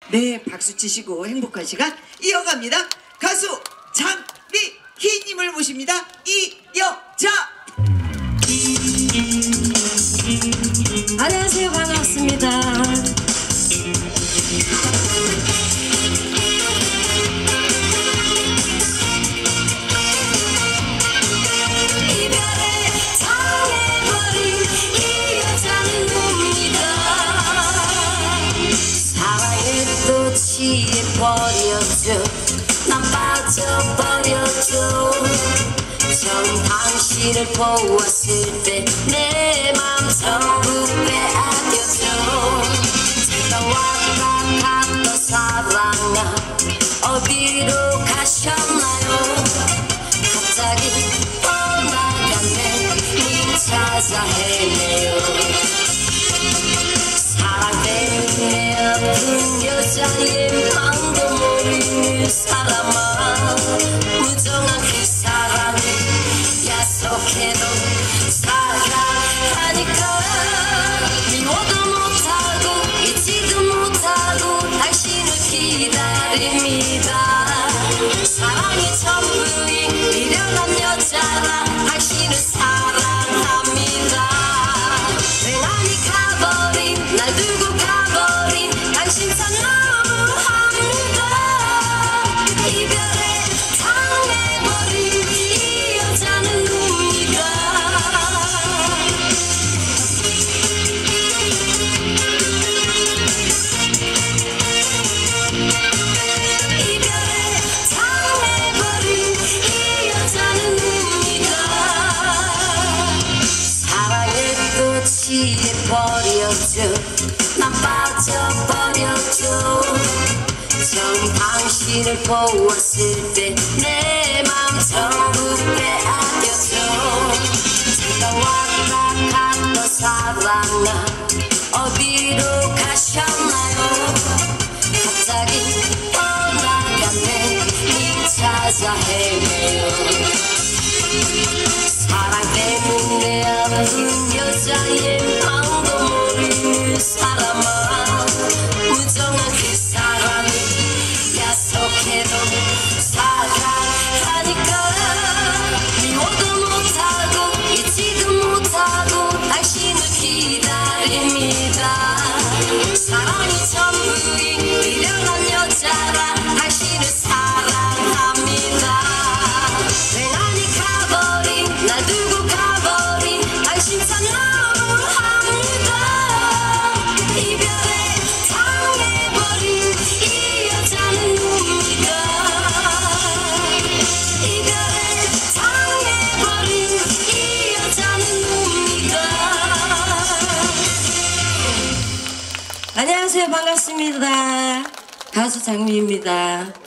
네, 박수 치시고 행복한 시간 이어갑니다. 가수 장미희님을 모십니다. 이 여자. 안녕하세요, 반갑습니다. 버렸죠. 난 빠져버렸죠. 처음 당신을 보았을 때 내 맘 전부 빼앗겼죠. 제가 왔다 갔던 사랑아 어디로 가셨나요? 갑자기 떠나갔네. 님 찾아 헤매요. 사랑 때문에 아픈 여자의 마음도 모르는 사람아, 무정한 그 사랑을 약속해도 사랑하니까 미워도 못하고 잊지도 못하고 당신을 기다립니다. 사랑이 전부인 미련한 여자라 당신을 사랑합니다. 맹하니 가버린 날 두고 가버린 당신 참 너무합니다. 이별에 당해버린 이 여자는 웁니다. 이별에 당해버린 이 여자는 웁니다. 사랑의 꽃이 버렸죠. 난 빠져버렸죠. 처음 당신을 보았을 때 내 맘 전부 빼앗겼죠. 제가 왔다 갔던 사랑아 어디로 가셨나요? 갑자기 떠나갔네. 님 찾아 헤매요. 사랑 때문에 아픈 여자의 마음도 모르는 사람아, 무정한 그 사랑을 약속해도 사랑하니까 미워도 못하고 잊지도 못하고 당신을 기다립니다. 사랑이 전부인 미련한 여자라 당신을 사랑합니다. 맹하니 가버린 날 두고 가버린 당신 참 너무합니다. 이별에 당해버린 이 여자는 웁니다. 이별에 당해버린 이 여자는 웁니다. 안녕하세요, 반갑습니다. 가수 장미입니다.